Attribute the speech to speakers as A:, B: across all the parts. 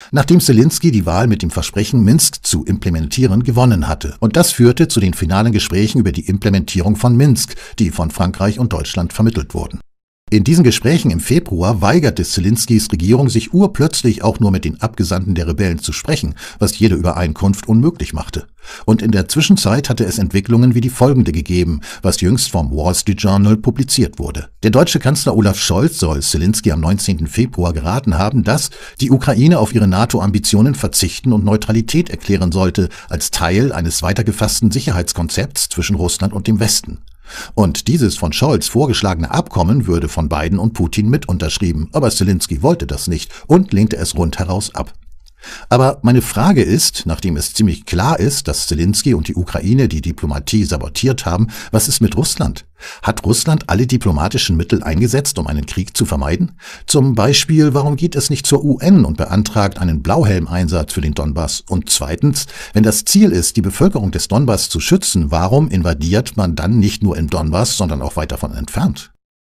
A: nachdem Zelensky die Wahl mit dem Versprechen, Minsk zu implementieren, gewonnen hatte. Und das führte zu den finalen Gesprächen über die Implementierung von Minsk, die von Frankreich und Deutschland vermittelt wurden. In diesen Gesprächen im Februar weigerte Zelenskys Regierung sich urplötzlich auch nur mit den Abgesandten der Rebellen zu sprechen, was jede Übereinkunft unmöglich machte. Und in der Zwischenzeit hatte es Entwicklungen wie die folgende gegeben, was jüngst vom Wall Street Journal publiziert wurde. Der deutsche Kanzler Olaf Scholz soll Zelensky am 19. Februar geraten haben, dass die Ukraine auf ihre NATO-Ambitionen verzichten und Neutralität erklären sollte, als Teil eines weitergefassten Sicherheitskonzepts zwischen Russland und dem Westen. Und dieses von Scholz vorgeschlagene Abkommen würde von Biden und Putin mit unterschrieben, aber Zelensky wollte das nicht und lehnte es rundheraus ab. Aber meine Frage ist, nachdem es ziemlich klar ist, dass Zelensky und die Ukraine die Diplomatie sabotiert haben, was ist mit Russland? Hat Russland alle diplomatischen Mittel eingesetzt, um einen Krieg zu vermeiden? Zum Beispiel, warum geht es nicht zur UN und beantragt einen Blauhelmeinsatz für den Donbass? Und zweitens, wenn das Ziel ist, die Bevölkerung des Donbass zu schützen, warum invadiert man dann nicht nur im Donbass, sondern auch weit davon entfernt?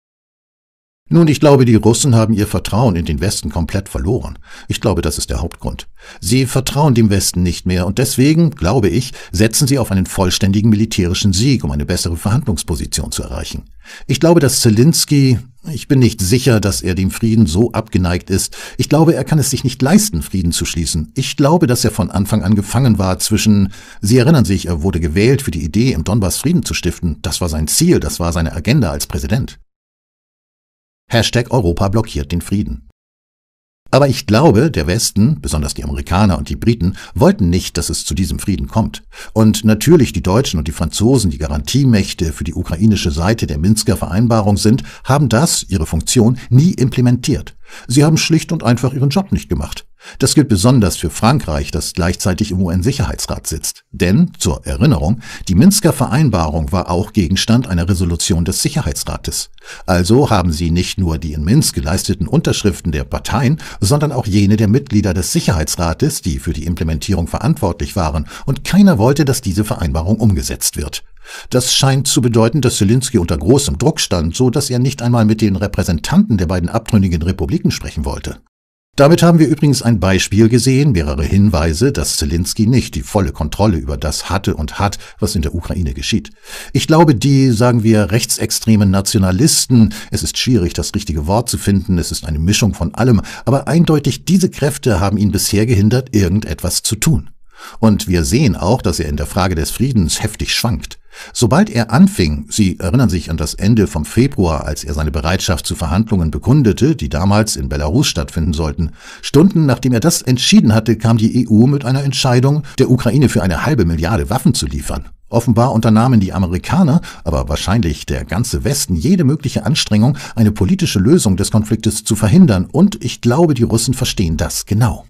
A: Nun, ich glaube, die Russen haben ihr Vertrauen in den Westen komplett verloren. Ich glaube, das ist der Hauptgrund. Sie vertrauen dem Westen nicht mehr und deswegen, glaube ich, setzen sie auf einen vollständigen militärischen Sieg, um eine bessere Verhandlungsposition zu erreichen. Ich glaube, dass Zelensky, ich bin nicht sicher, dass er dem Frieden so abgeneigt ist. Ich glaube, er kann es sich nicht leisten, Frieden zu schließen. Ich glaube, dass er von Anfang an gefangen war zwischen, Sie erinnern sich, er wurde gewählt für die Idee, im Donbass Frieden zu stiften. Das war sein Ziel, das war seine Agenda als Präsident. #Europa blockiert den Frieden. Aber ich glaube, der Westen, besonders die Amerikaner und die Briten, wollten nicht, dass es zu diesem Frieden kommt. Und natürlich die Deutschen und die Franzosen, die Garantiemächte für die ukrainische Seite der Minsker Vereinbarung sind, haben das, ihre Funktion, nie implementiert. Sie haben schlicht und einfach ihren Job nicht gemacht. Das gilt besonders für Frankreich, das gleichzeitig im UN-Sicherheitsrat sitzt. Denn, zur Erinnerung, die Minsker Vereinbarung war auch Gegenstand einer Resolution des Sicherheitsrates. Also haben sie nicht nur die in Minsk geleisteten Unterschriften der Parteien, sondern auch jene der Mitglieder des Sicherheitsrates, die für die Implementierung verantwortlich waren, und keiner wollte, dass diese Vereinbarung umgesetzt wird. Das scheint zu bedeuten, dass Zelensky unter großem Druck stand, so dass er nicht einmal mit den Repräsentanten der beiden abtrünnigen Republiken sprechen wollte. Damit haben wir übrigens ein Beispiel gesehen, mehrere Hinweise, dass Zelensky nicht die volle Kontrolle über das hatte und hat, was in der Ukraine geschieht. Ich glaube, die, sagen wir, rechtsextremen Nationalisten, es ist schwierig, das richtige Wort zu finden, es ist eine Mischung von allem, aber eindeutig diese Kräfte haben ihn bisher gehindert, irgendetwas zu tun. Und wir sehen auch, dass er in der Frage des Friedens heftig schwankt. Sobald er anfing, Sie erinnern sich an das Ende vom Februar, als er seine Bereitschaft zu Verhandlungen bekundete, die damals in Belarus stattfinden sollten, Stunden nachdem er das entschieden hatte, kam die EU mit einer Entscheidung, der Ukraine für 1,5 Milliarde Waffen zu liefern. Offenbar unternahmen die Amerikaner, aber wahrscheinlich der ganze Westen, jede mögliche Anstrengung, eine politische Lösung des Konfliktes zu verhindern, und ich glaube, die Russen verstehen das genau.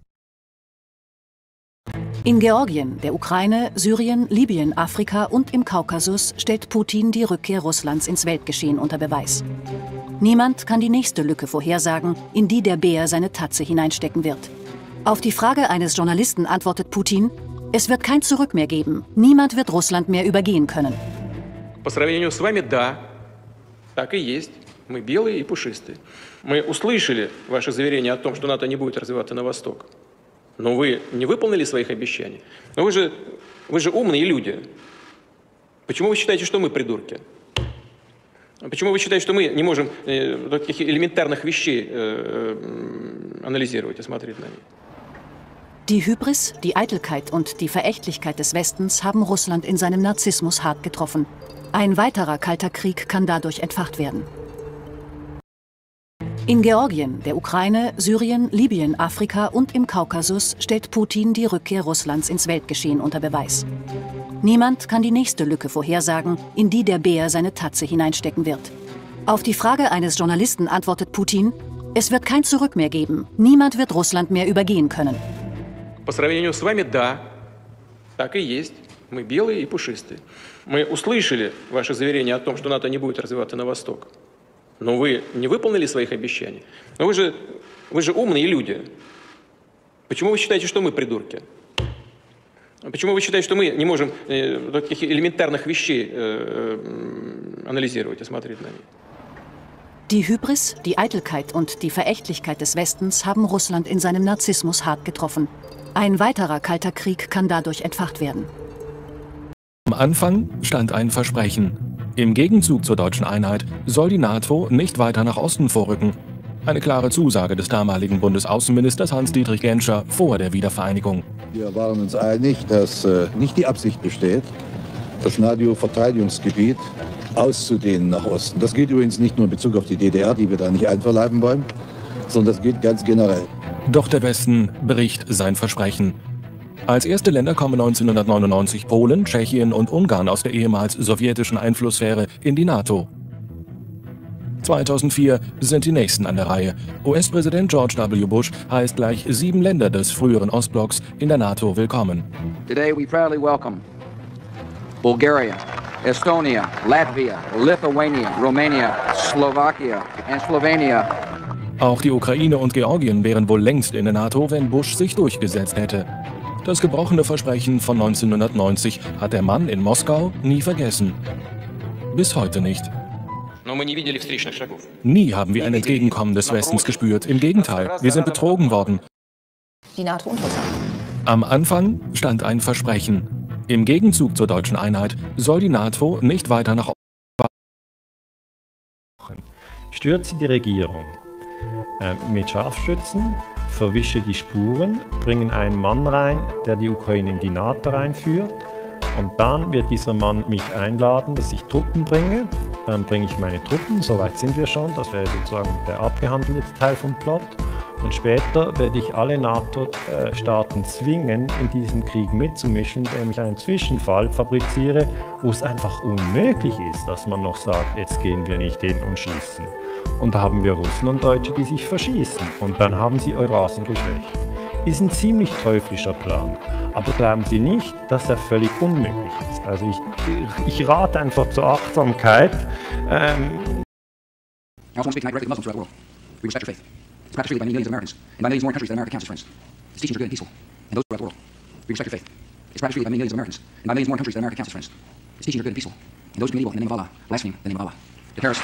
B: In Georgien, der Ukraine, Syrien, Libyen, Afrika und im Kaukasus stellt Putin die Rückkehr Russlands ins Weltgeschehen unter Beweis. Niemand kann die nächste Lücke vorhersagen, in die der Bär seine Tatze hineinstecken wird. Auf die Frage eines Journalisten antwortet Putin: Es wird kein Zurück mehr geben. Niemand wird Russland mehr übergehen können.
C: По сравнению с вами, да, так и есть. Мы белые и пушистые. Мы услышали ваше заверение о том, что НАТО не будет развиваться на восток. Но вы не выполнили своих обещаний. Но вы же умные люди. Почему вы считаете, что мы придурки? Почему вы считаете, что мы не можем таких элементарных вещей анализировать и смотреть на них?
B: Die Hybris, die Eitelkeit und die Verächtlichkeit des Westens haben Russland in seinem Narzissmus hart getroffen. Ein weiterer kalter Krieg kann dadurch entfacht werden. In Georgien, der Ukraine, Syrien, Libyen, Afrika und im Kaukasus stellt Putin die Rückkehr Russlands ins Weltgeschehen unter Beweis. Niemand kann die nächste Lücke vorhersagen, in die der Bär seine Tatze hineinstecken wird. Auf die Frage eines Journalisten antwortet Putin: Es wird kein Zurück mehr geben. Niemand wird Russland mehr übergehen können.
C: По сравнению с вами, да, так и есть. Мы белые и пушистые. Мы услышали ваше заверение о том, что НАТО не будет развиваться на восток. Но вы не выполнили своих обещаний. Но вы же умные люди. Почему вы считаете, что мы придурки? Почему вы считаете, что мы не можем таких элементарных вещей анализировать и смотреть на них?
B: Die Hybris, die Eitelkeit und die Verächtlichkeit des Westens haben Russland in seinem Narzissmus hart getroffen. Ein weiterer Kalter Krieg kann dadurch entfacht werden.
D: Am Anfang stand ein Versprechen. Im Gegenzug zur deutschen Einheit soll die NATO nicht weiter nach Osten vorrücken. Eine klare Zusage des damaligen Bundesaußenministers Hans-Dietrich Genscher vor der Wiedervereinigung.
E: Wir waren uns einig, dass nicht die Absicht besteht, das NATO-Verteidigungsgebiet auszudehnen nach Osten. Das gilt übrigens nicht nur in Bezug auf die DDR, die wir da nicht einverleiben wollen, sondern das gilt ganz generell.
D: Doch der Westen bricht sein Versprechen. Als erste Länder kommen 1999 Polen, Tschechien und Ungarn aus der ehemals sowjetischen Einflusssphäre in die NATO. 2004 sind die nächsten an der Reihe. US-Präsident George W. Bush heißt gleich 7 Länder des früheren Ostblocks in der NATO willkommen.
F: Today we proudly welcome Bulgaria, Estonia, Latvia, Lithuania, Romania, Slovakia and Slovenia.
D: Auch die Ukraine und Georgien wären wohl längst in der NATO, wenn Bush sich durchgesetzt hätte. Das gebrochene Versprechen von 1990 hat der Mann in Moskau nie vergessen. Bis heute nicht. Nie haben wir ein Entgegenkommen des Westens gespürt. Im Gegenteil, wir sind betrogen worden.
G: Die NATO und Russland.
D: Am Anfang stand ein Versprechen. Im Gegenzug zur deutschen Einheit soll die NATO nicht weiter nach Osten.
H: Stürze die Regierung mit Scharfschützen, verwische die Spuren, bringen einen Mann rein, der die Ukraine in die NATO reinführt. Und dann wird dieser Mann mich einladen, dass ich Truppen bringe. Dann bringe ich meine Truppen, soweit sind wir schon, das wäre sozusagen der abgehandelte Teil vom Plot. Und später werde ich alle NATO-Staaten zwingen, in diesem Krieg mitzumischen, indem ich einen Zwischenfall fabriziere, wo es einfach unmöglich ist, dass man noch sagt, jetzt gehen wir nicht hin und schießen. Und da haben wir Russen und Deutsche, die sich verschießen. Und dann haben sie Eurasien geschwächt. Ist ein ziemlich teuflischer Plan. Aber glauben Sie nicht, dass er völlig unmöglich ist. Also ich rate einfach zur Achtsamkeit.
F: I also want to speak tonight directly to Muslims throughout the world. We respect your faith. It's practiced freely by millions of Americans and by millions more in countries that America counts as friends. Its teachings are good and peaceful, and those throughout the world. We respect your faith. It's practiced freely by millions of Americans and by millions more in countries that America counts as friends. Its teachings are good and peaceful, and those who commit evil in the name of Allah blaspheme the name of Allah. The terrorists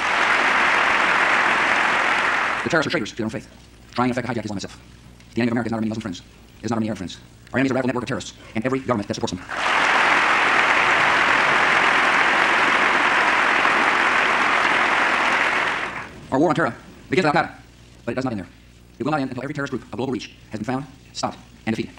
F: are traitors to their own faith, trying in effect to hijack Islam itself. The enemy of America is not our many Muslim friends. It is not our many Arab friends. Our enemy is a radical network of terrorists and every government that supports them. Our war on terror begins with Al-Qaeda, but it does not end there. It will not end until every terrorist group of global reach has been found, stopped, and defeated.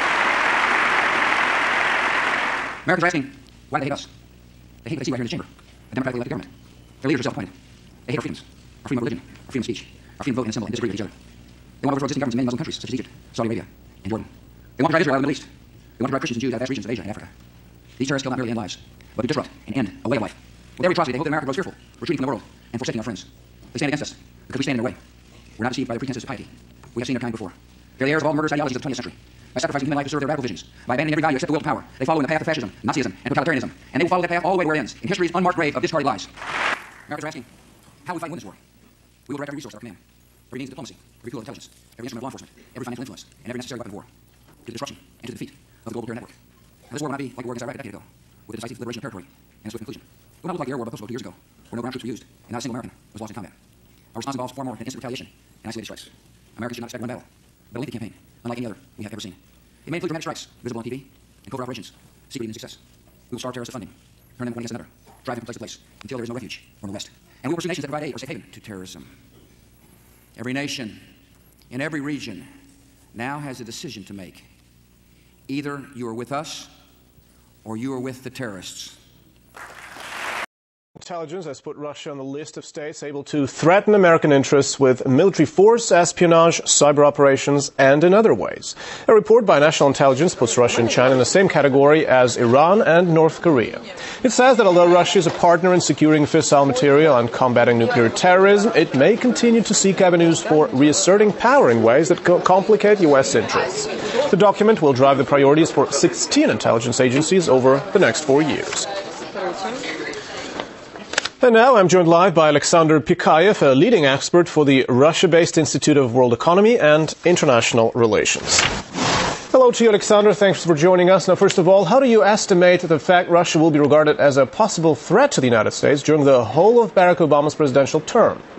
F: Americans are asking, why do they hate us? They hate what they see right here in this chamber, a democratically elected government. Their leaders are self-appointed. They hate our freedoms, our freedom of religion, our freedom of speech, our freedom to vote and assemble and disagree with each other. They want to overthrow existing governments in many Muslim countries, such as Egypt, Saudi Arabia, and Jordan. They want to drive Israel out of the Middle East. They want to drive Christians and Jews out of vast regions of Asia and Africa. These terrorists kill not merely end lives, but to disrupt and end a way of life. With every atrocity, they hope that America grows fearful, retreating from the world, and forsaking our friends. They stand against us because we stand in their way. We're not deceived by the pretenses of piety. We have seen their kind before. They're the heirs of all murderous ideologies of the 20th century. By sacrificing human life to serve their radical visions, by abandoning every value except the will to power, they follow in the path of fascism, Nazism, and totalitarianism. And they will follow that path all the way to where it ends, in history's unmarked grave of discarded lies. Americans are asking, how will we fight and win this war? We will direct every resource at our command. Every means of diplomacy, every tool of intelligence, every instrument of law enforcement, every financial influence, and every necessary weapon of war, to the disruption and to the defeat of the global terror network. Now, this war will not be like the war against Iraq a decade ago, with the decisive liberation of territory and a swift conclusion. It will not look like the air war of post-war 2 years ago, where no ground troops were used, and not a single American was lost in combat. Our response involves far more than instant retaliation and isolated strikes. Americans should not expect one battle, but a lengthy campaign, unlike any other we have ever seen. It may include dramatic strikes, visible on TV, and covert operations, secret in success. We will starve terrorists of funding, turn them one against another, drive them from place to place, until there is no refuge from the West. And we will pursue nations that provide aid or safe haven to terrorism. Every nation in every region now has a decision to make. Either you are with us or you are with the terrorists.
I: Intelligence has put Russia on the list of states able to threaten American interests with military force, espionage, cyber operations, and in other ways. A report by National Intelligence puts Russia and China in the same category as Iran and North Korea. It says that although Russia is a partner in securing fissile material and combating nuclear terrorism, it may continue to seek avenues for reasserting power in ways that complicate U.S. interests. The document will drive the priorities for 16 intelligence agencies over the next 4 years. And now I'm joined live by Alexander Pikayev, a leading expert for the Russia-based Institute of World Economy and International Relations. Hello to you, Alexander. Thanks for joining us. Now, first of all, how do you estimate the fact Russia will be regarded as a possible threat to the United States during the whole of Barack Obama's presidential term?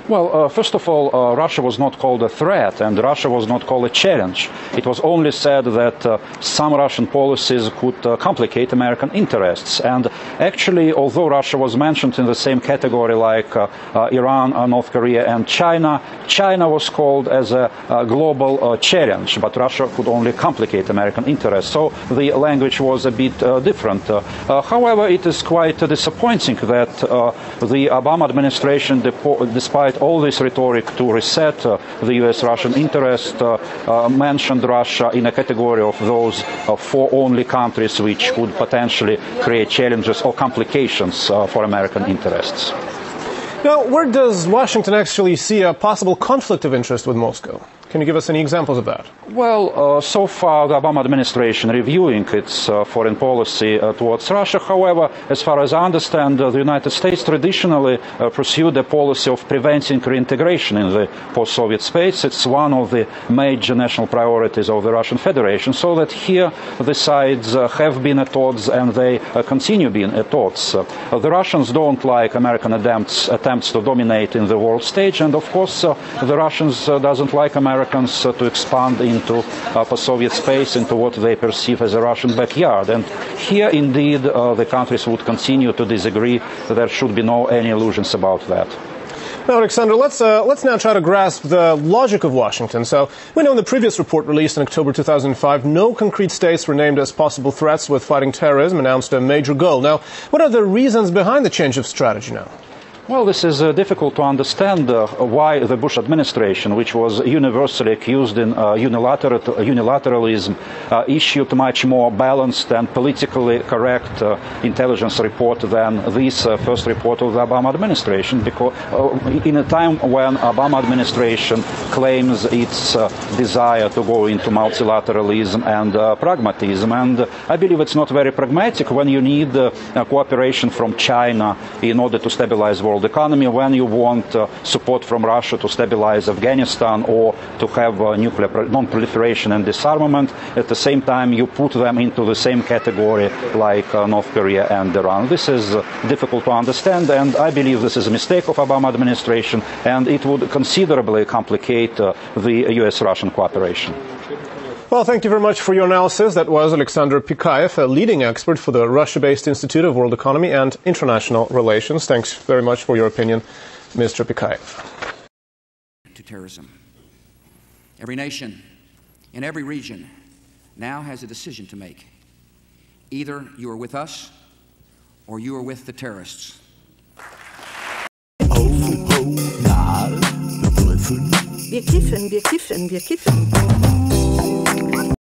J: Well, first of all, Russia was not called a threat, and Russia was not called a challenge. It was only said that some Russian policies could complicate American interests. And actually, although Russia was mentioned in the same category like Iran, North Korea, and China, China was called as a global challenge, but Russia could only complicate American interests. So the language was a bit different. However, it is quite disappointing that the Obama administration, despite all this rhetoric to reset the U.S.-Russian interest, mentioned Russia in a category of those four only countries which could potentially create challenges or complications for American interests.
I: Now, where does Washington actually see a possible conflict of interest with Moscow? Can you give us any examples of that?
J: Well, so far the Obama administration reviewing its foreign policy towards Russia. However, as far as I understand, the United States traditionally pursued a policy of preventing reintegration in the post-Soviet space. It's one of the major national priorities of the Russian Federation, so that here the sides have been at odds and they continue being at odds. The Russians don't like American attempts to dominate in the world stage, and of course the Russians doesn't like Americans to expand into post-Soviet space, into what they perceive as a Russian backyard. And here, indeed, the countries would continue to disagree. There should be any illusions about that.
I: Now, Alexander, let's now try to grasp the logic of Washington. So we know in the previous report released in October 2005, no concrete states were named as possible threats with fighting terrorism, announced a major goal. Now, what are the reasons behind the change of strategy now?
J: Well, this is difficult to understand why the Bush administration, which was universally accused in unilateralism, issued much more balanced and politically correct intelligence report than this first report of the Obama administration, because in a time when Obama administration claims its desire to go into multilateralism and pragmatism. And I believe it's not very pragmatic when you need cooperation from China in order to stabilize world economy, when you want support from Russia to stabilize Afghanistan or to have nuclear non-proliferation and disarmament. At the same time, you put them into the same category like North Korea and Iran. This is difficult to understand, and I believe this is a mistake of Obama administration, and it would considerably complicate the U.S.-Russian cooperation.
I: Well, thank you very much for your analysis. That was Alexander Pikayev, a leading expert for the Russia-based Institute of World Economy and International Relations. Thanks very much for your opinion, Mr. Pikayev.
F: To terrorism. Every nation in every region now has a decision to make. Either you are with us or you are with the terrorists.
K: Wir kiffen, wir kiffen, wir kiffen.